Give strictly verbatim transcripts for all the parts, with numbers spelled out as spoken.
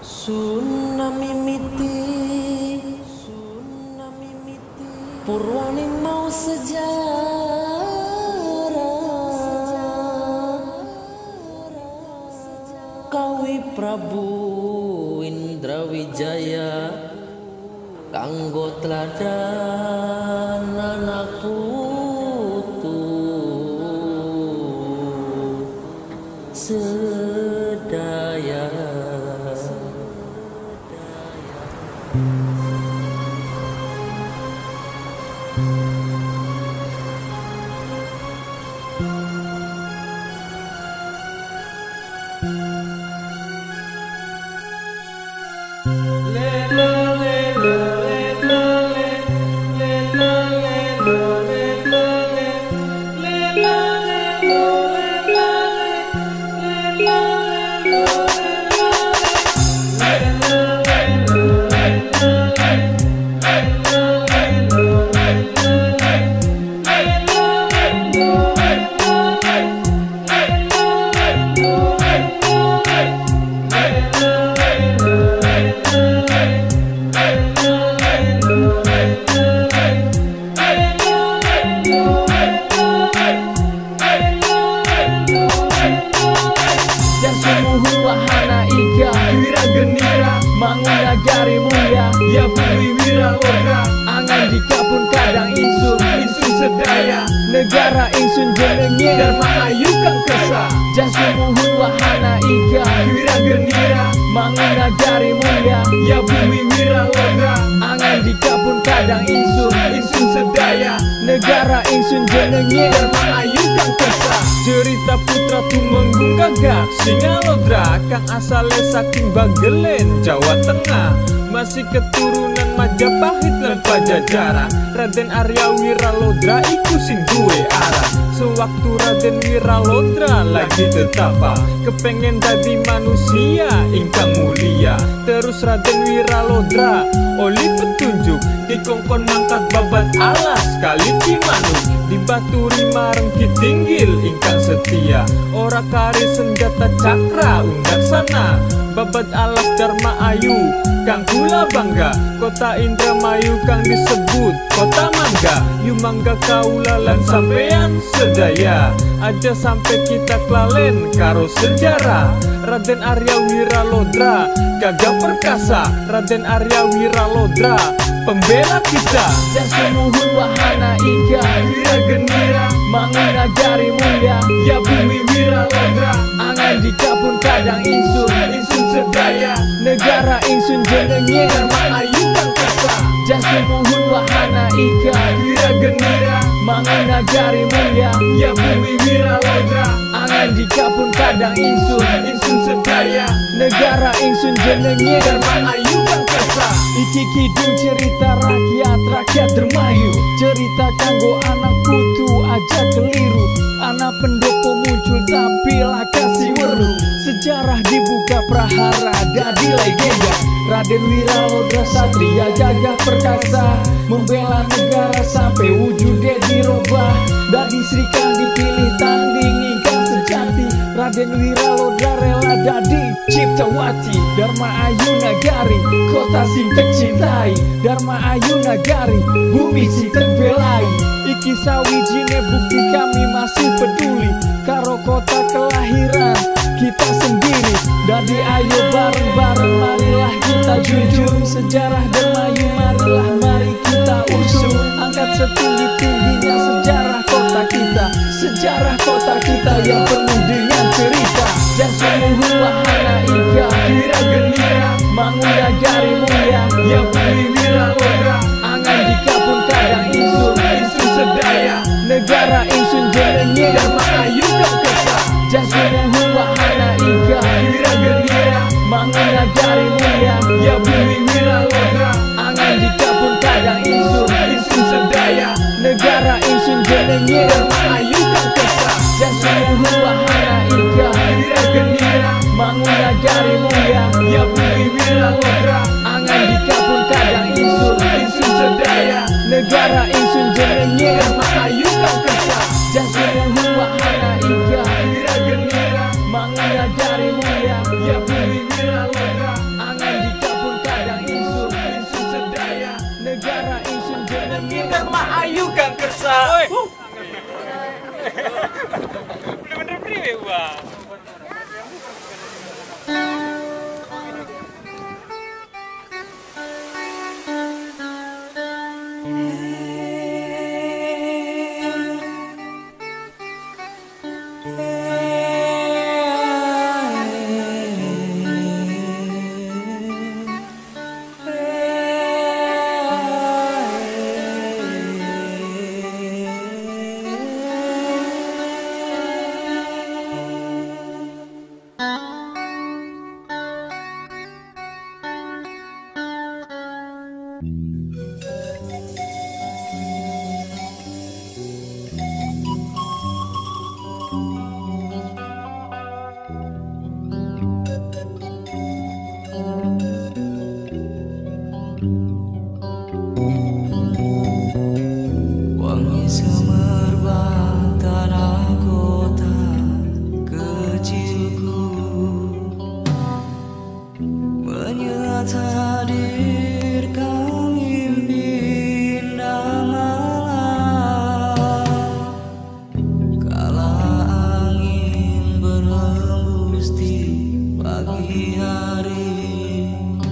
Sunna mimiti, purwaning mau sejarah, Kawi Prabu Indrawijaya kanggo teladan anak putu sedaya. Wahana iga wira genira manguna jari mulia ya bumi wira logra angan jika pun kadang insun insun sedaya negara insun jenenge dharma ayu kang kesa jasa muhun wahana iga wira genira manguna jari mulia ya bumi wira logra angan jika pun kadang insun insun sedaya negara insun jenenge dharma ayu kang kesa cerita putra tumenggung gagak singa lodra kang asale saking Bagelen Jawa Tengah masih keturunan Majapahit lan Pajajaran Raden Arya Wiralodra iku sing duwe arah sewaktu Raden Wiralodra lagi tetapa kepengen dadi manusia ingkang mulia terus Raden Wiralodra oleh petunjuk dikongkon mangkat babat alas kali Cimanuk dibaturi mareng Kitinggil ingkang setia ora kari senjata cakra undang sana babat alas Dharma Ayu kang kula bangga kota Indramayu kang disebut kota mangga yu mangga kaula lan sampean sedaya aja sampai kita kelalen karo sejarah Raden Arya Wiralodra gagah perkasa Raden Arya Wiralodra pembela kita jasa muhun wahana iga wira genira manguna jari mulia ya bumi Wiralodra angan jika pun kadang insun insun sedaya negara insun jenenge dharma ayu kang kesa jasa muhun wahana iga wira genira manguna jari mulia ya bumi Wiralodra angan jika pun kadang insun insun sedaya negara insun jenenge dharma ayu kang kesa iki kidung cerita rakyat rakyat dermayu cerita kanggo anak putu aja keliru anak pendopo muncul tapi lakasi weru sejarah dibuka prahara dadi legenda Raden Wiralodra satria gagah perkasa membela negara sampai wujudnya dirubah dadi Sri Kang dipilih tanding ingkang sejati Raden Wiralodra rela dadi Ciptawati Dharma Ayu Nagari kota sing tercintai Dharma Ayu Nagari bumi sing terbelai iki sawijine bukti kami masih peduli karo kota kelahiran kita sendiri dadi ayo bareng-bareng marilah kita jujur sejarah Dermayu marilah mari kita usung angkat setinggi-tingginya sejarah kota kita sejarah kota kita yang penuh dengan cerita dan seluruh wahana iga wira genira manguna jari mulia ya bumi Wiralodra angan jika pun kadang insun insun sedaya negara insun jenenge dharma ayu kang kesa dan seluruh wahana iga wira genira manguna jari mulia ya bumi Wiralodra angan jika pun kadang insun insun sedaya negara insun jenenge dharma ayu kang kesa dan seluruh wahana iga wira genira manguna jari mulia ya bumi Wiralodra angan jika pun kadang insun insun sedaya negara insun jenenge dharma ayu kang kesa dan seluruh wahana iga wira genira manguna jari mulia ya bumi Wiralodra angan Wangi semerbak tanah kota kecilku, menyengat hadirkan mimpi indah malam. Kala angin berhembus di pagi hari,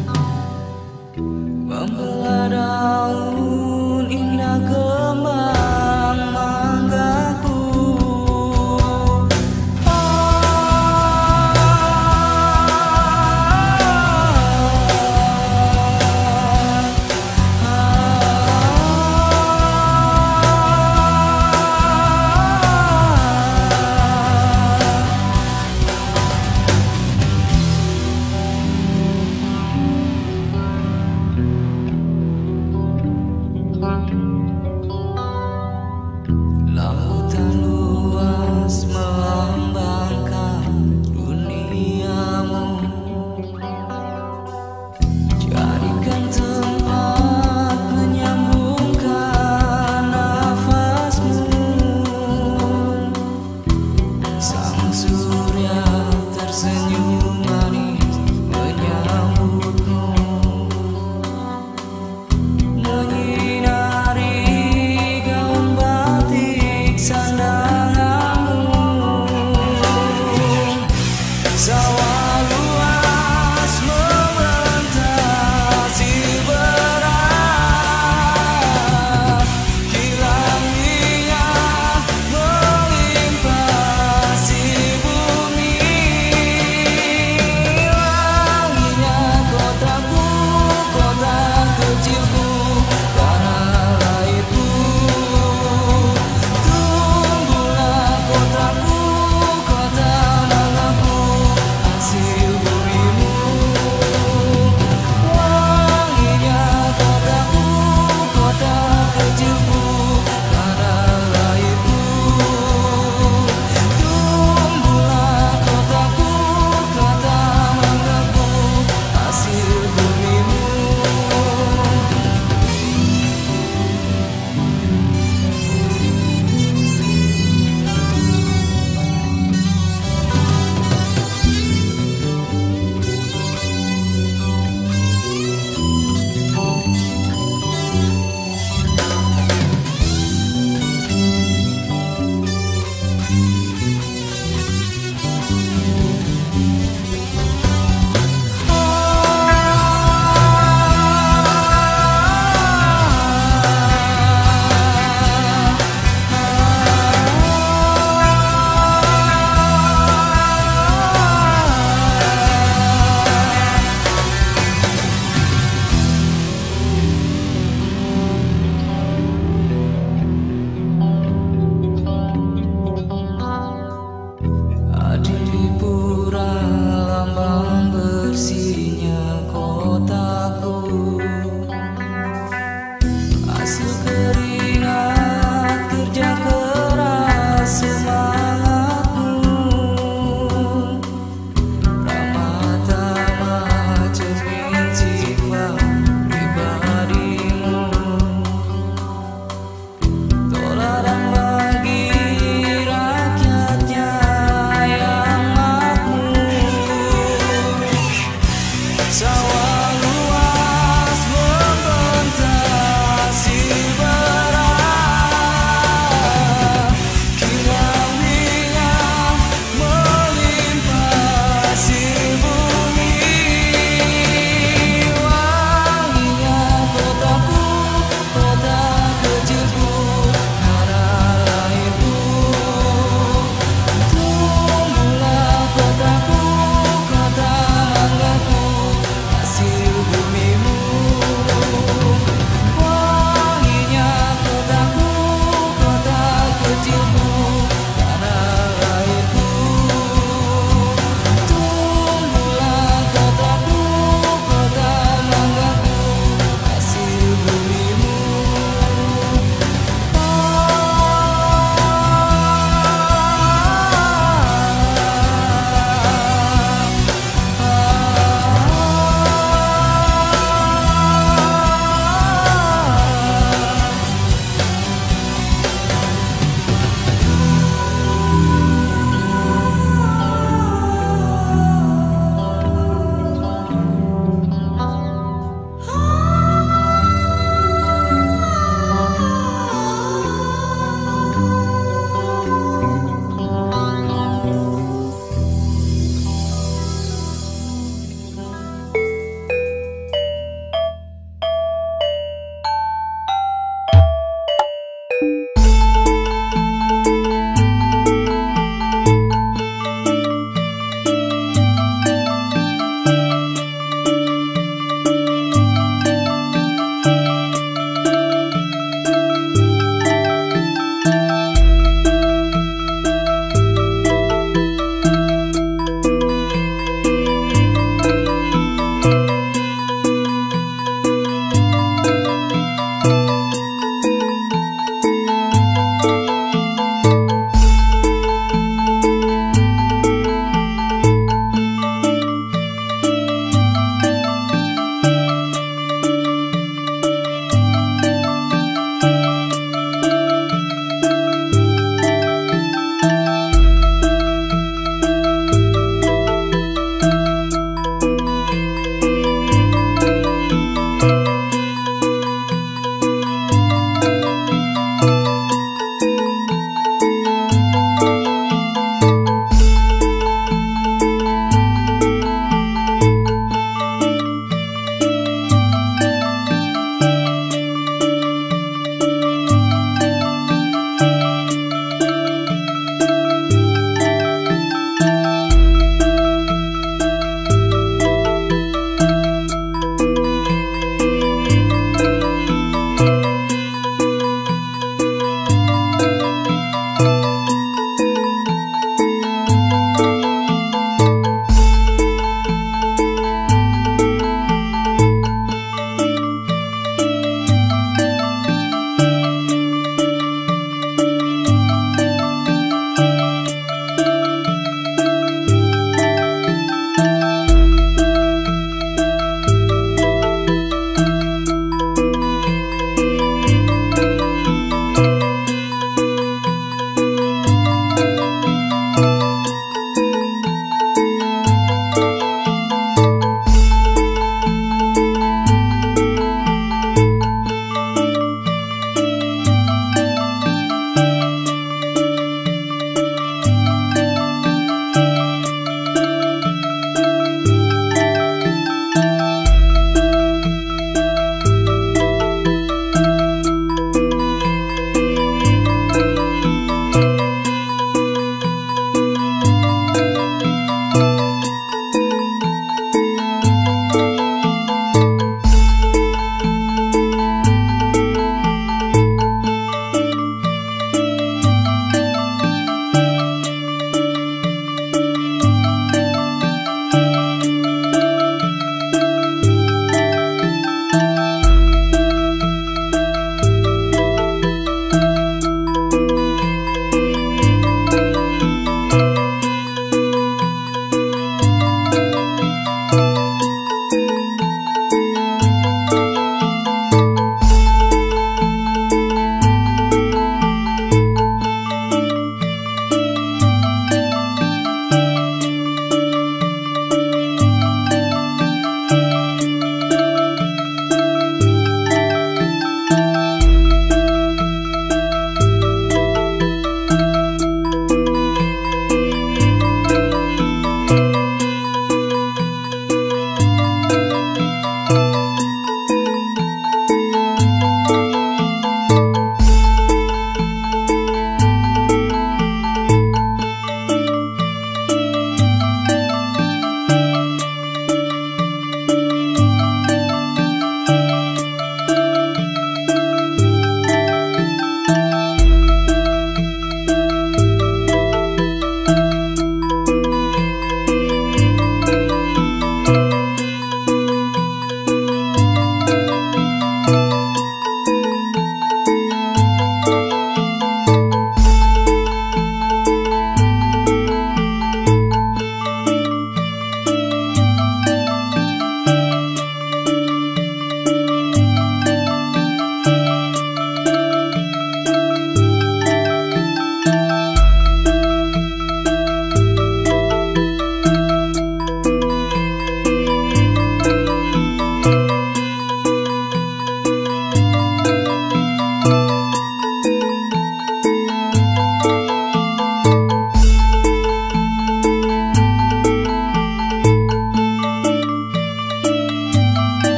membelah daun indah kembang manggaku. Lautan luas melambangkan duniamu, jadikan tempat menyambungkan nafasmu. Sang surya tersenyum manis menyambutmu, menyinari gaun sandanganmu. Sawah